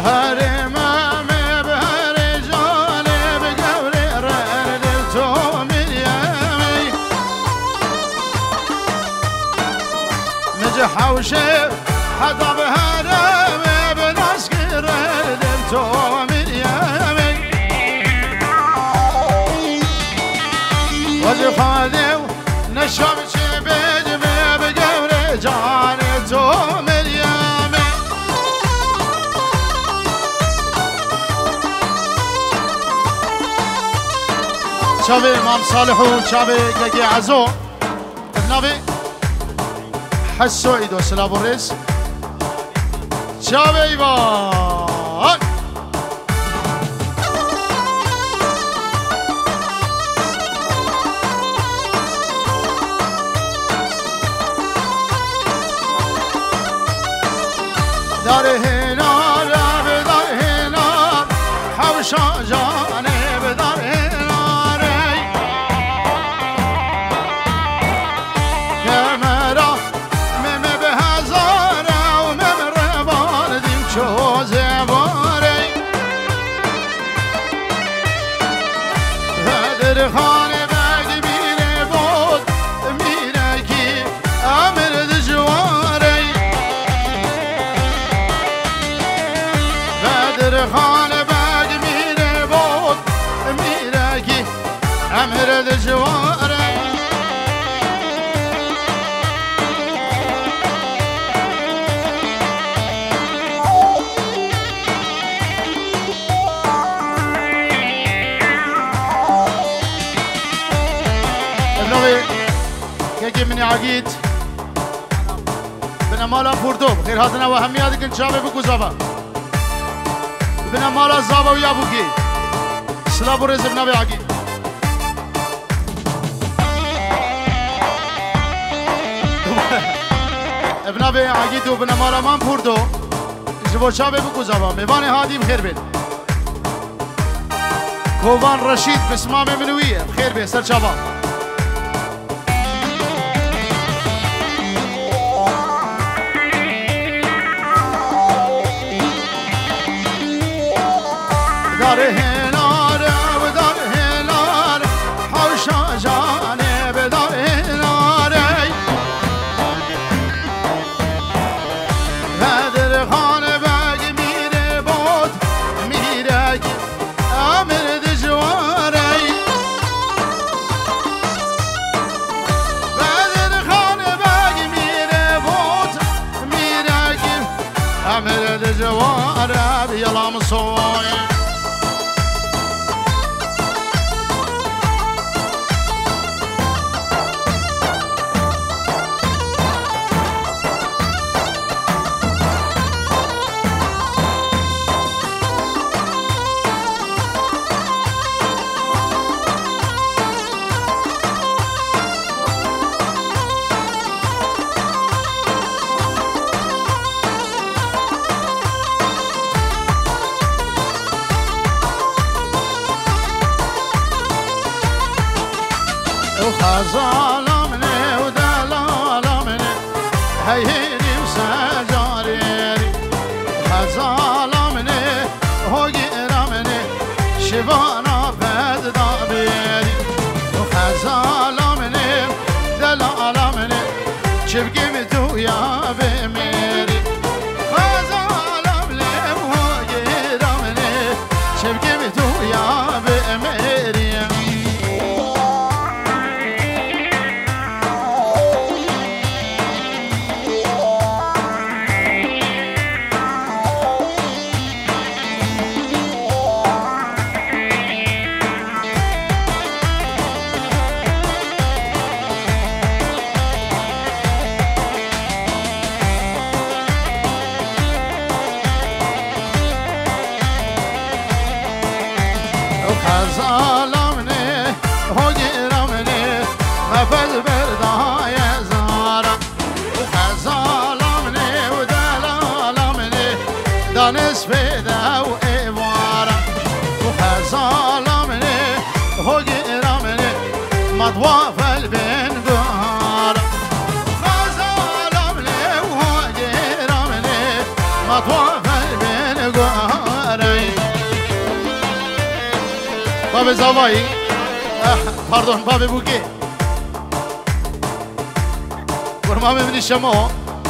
حوشي حدا بهرمي بنسكر دلتو من يمي وزي خالي نشم شبيد بقبر جانتو من يمي شابي امام صالحو شابي كاكي عزو النبي حسو ايدو سلام الرئيس شابي ايوان دار هنا بدار هنا حوشا جاني بدار هنا كاميرا خانه بگ میره بود میره کی امر دجواری بدر خانه بگ میره بود میره کی امر دجواری مني عقيد بنا مالا بوردو خير هاتنا وهمياتك ان شابه بكو زابا بنا مالا زابا ويا بوكي سلام الرزق بنا بعقيد ابنا بعقيد وبنا مالا مان بوردو جبو شابه بكو زابا ميباني هادي بخير بين كوبان رشيد بسمامي منوية بخير بين سر شابا دار هنار بدار هنار حوشا جاني بدار هنار بدر خانه بگ میره بود میره امر دجواری بدر خانه بگ میره بود میره امر دجواری یلا مصوی ظالمني ودلالمني هيني وسجاريري ظالمني هو يرمني شبانا فد دابيري ظالمني دلالمني شبقي متو يا بميري ظالمني هو يرمني شبقي متو يا بميري ظالمني هو يرمني ما فز برداي زارا ظالمني ودلالمني دانس فيدا وإبارة ظالمني هو يرمني مضواف البن قهارة ظالمني وهو يرمني مضواف البن قهارة باب زاوایی پاردون باب بوکی برما میبینی شما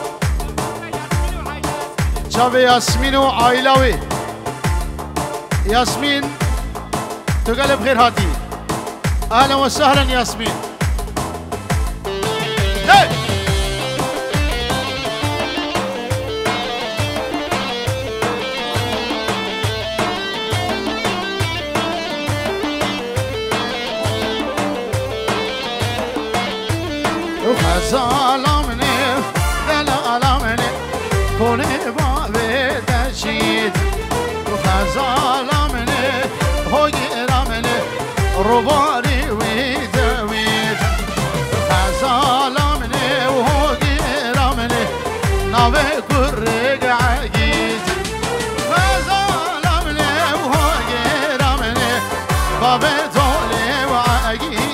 چاوه یاسمین و عائلاوی ياسمين تقلب غير هاتي اهلا وسهلا ياسمين هي وخزالمني دلالمني كوني بابي تشيد وخزالمني هويرمني رباري ويد ويد خزالمني وهويرمني ناوي كرق عقيد خزالمني وهويرمني بابي طولي وعقيد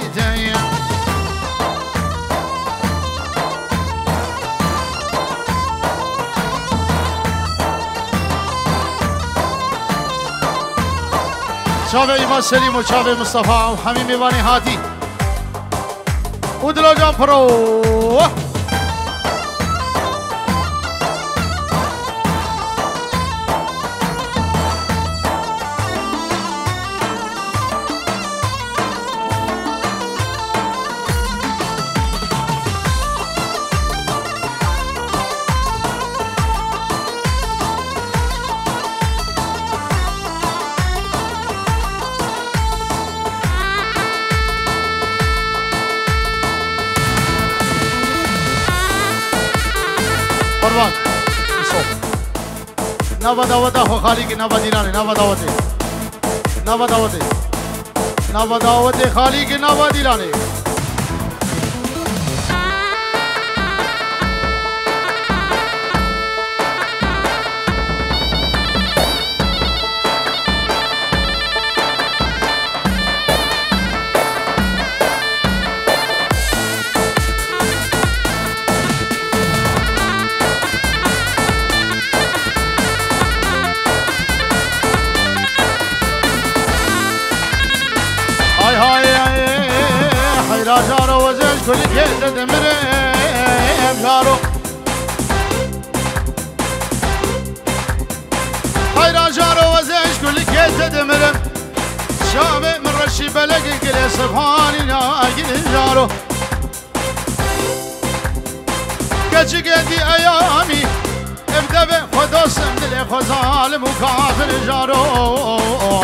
شاوه ایمان سلیم و شاوه مصطفی و همین میوانی هاتی ودلو جان پرو نوا دعوت خو خالی کی نوا دیرانه نوا دعوت خالی کی نوا دیرانه جارو وزش كل كيزة دمرم جارو حيرا جارو وزش كل كيزة دمرم شابه من رشي بلقي كل سبحاني ناقل جارو كجي قدي ايامي ابدا بخدو سمدلي خزالم وكافر جارو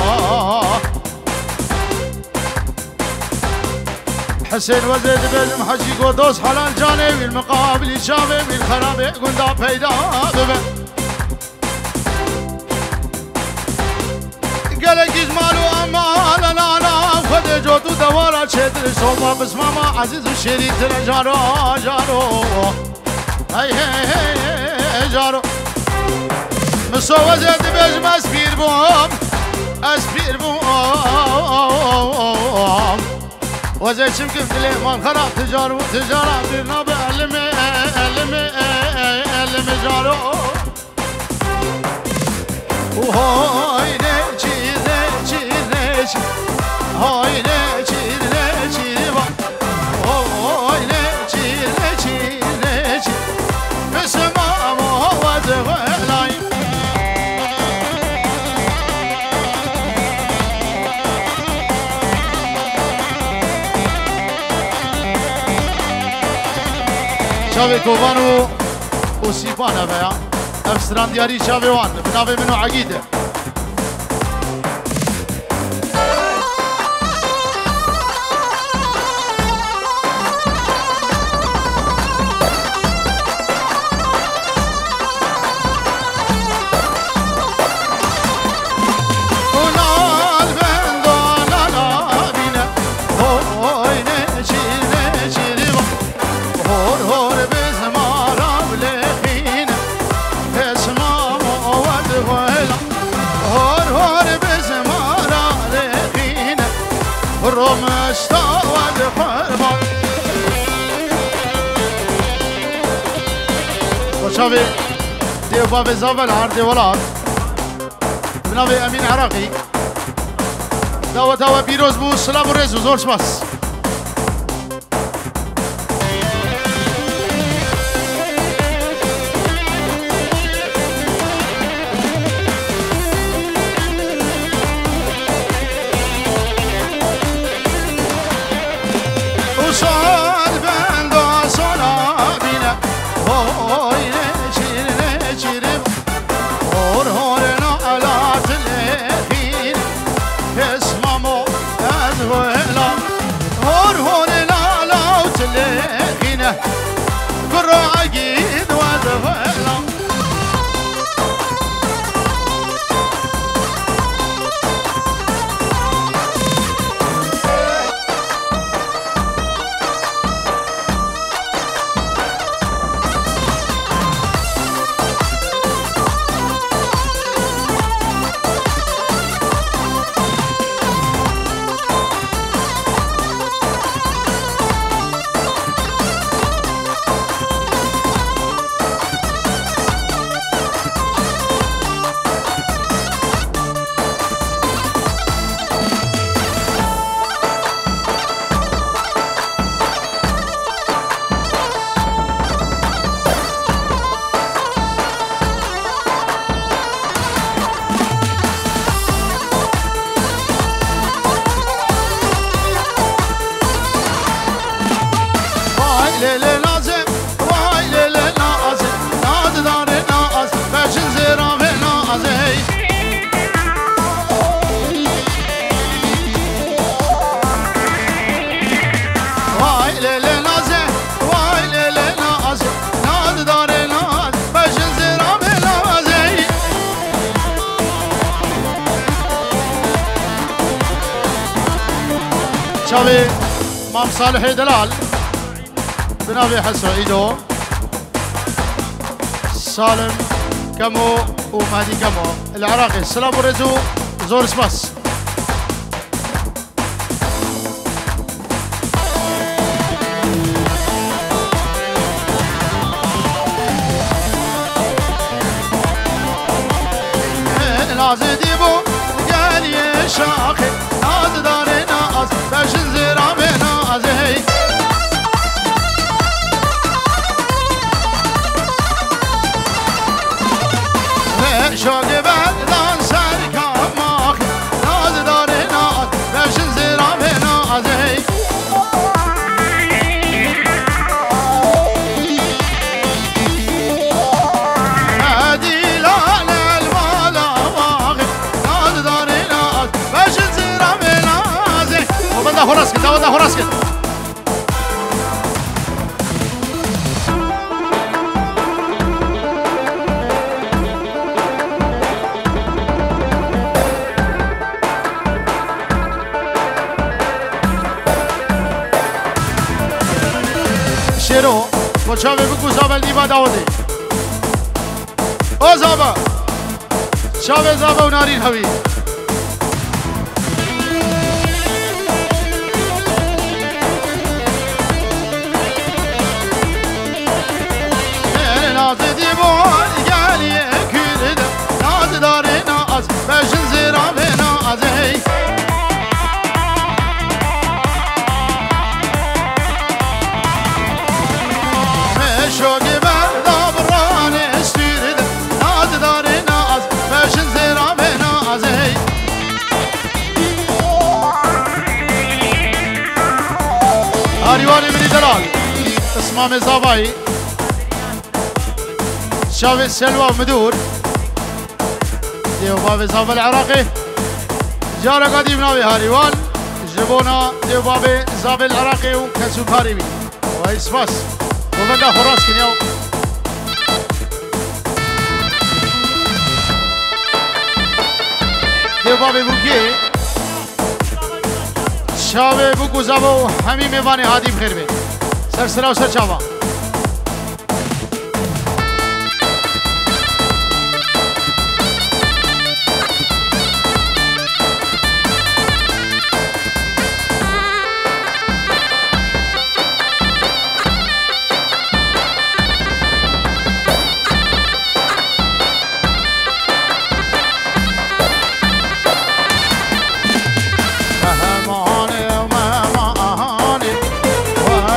حسين وزيد بن حجي قدوس حلال جاني والمقابل شامي بالخرابي قندا بيدا ببه قلق إجمالو أمال أنا خد جوتو دوارا شدر صوبا بس ماما عزيز الشريط جارو جارو هاي هاي جارو مسو وزيد بن أسبير بوم وزي شمكم تليمان خراب تجار وتجارة بيرنا بألمي جارو وهاي نيجي هاي نيجي هاي نيجي بسمع ما وزغلاي شاوه کوبانو و سیپانه بیا افسران دیاری شاوه وان بناوه منو عقیده شاوه دیو باب زاول هر دیولات بناوه امین عراقی دعوت پیروز بود سلام و رز و زور سپاس شاوي مام صالح دلال بنابي حسو ايدو سالم كمو ومهدي كمو العراقي السلام ورزو زور سباس نازي ديبو قال يا شاخي ناز داري ناز باش نزيرا بنازي شوقي بعدان سركا ماخي ناز داري ناز باش نزيرا بنازي خلاص كده وده خلاص كده شيرو وشافي بكو زابا الديبا داودي او زابا شافي زابا ونارين حبيب هاريواني مني دلال اسمامي زاباي شاوي سلوى مدور ديو بابي زابا العراقي جارة قديم ناوي هاريوان جبونا ديو بابي زابا العراقي وكسو كاريبي وهي سفاس وبقى خراس كنياو ديو بابي بوكي شاوي بوكو زابو همي ميواني هادي بخير بي سر سرا و سر چاوا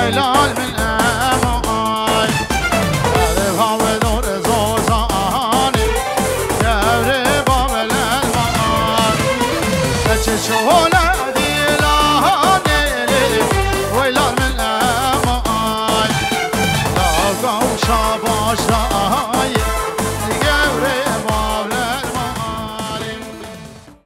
لای لای